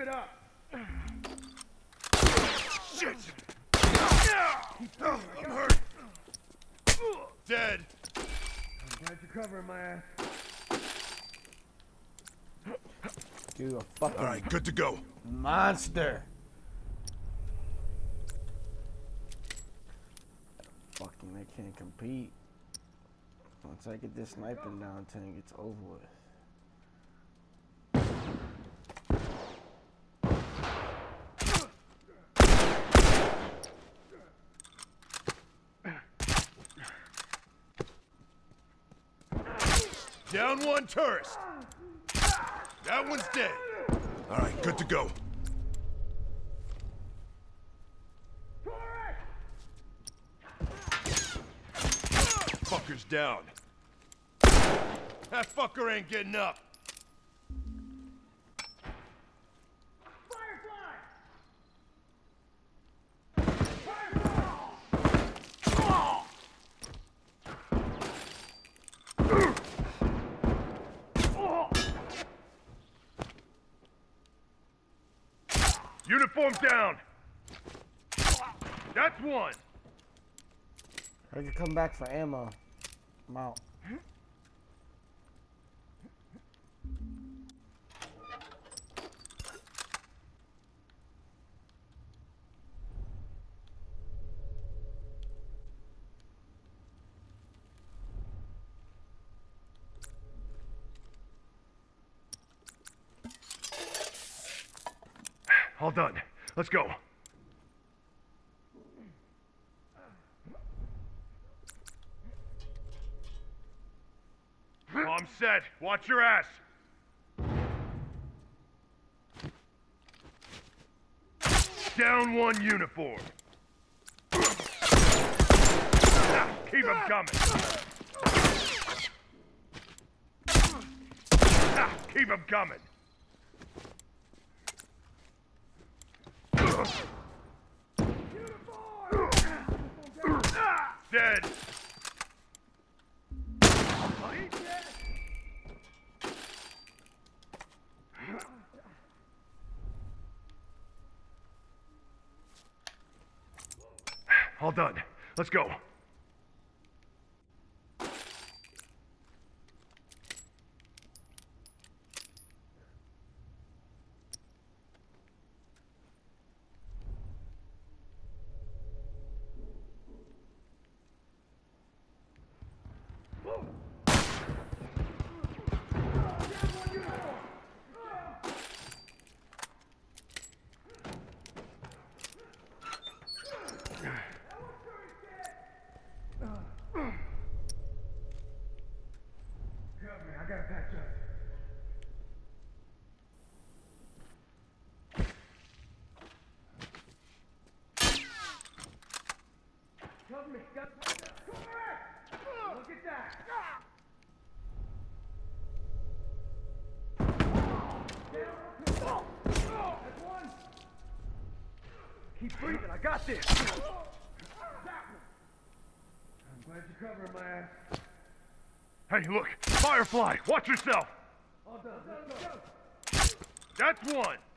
it up. Shit! I'm hurt. Dead. I'm glad you're covering my ass. Dude, a fucking All right, good to go. monster. Fucking, they can't compete. Once I get this sniping down, tank, it's over with. Down one tourist. That one's dead. All right, good to go. Fucker's down. That fucker ain't getting up. Uniform down. That's one. I can come back for ammo. I'm out. All done. Let's go. I'm set. Watch your ass. Down one uniform. Keep him coming. Keep him coming. Dead. All done. Let's go. I gotta patch up. Cover me. Look at that. That's one. Keep breathing. I got this. I'm glad you're covering my ass. Hey, look! Firefly! Watch yourself! All done. Let's go. That's one!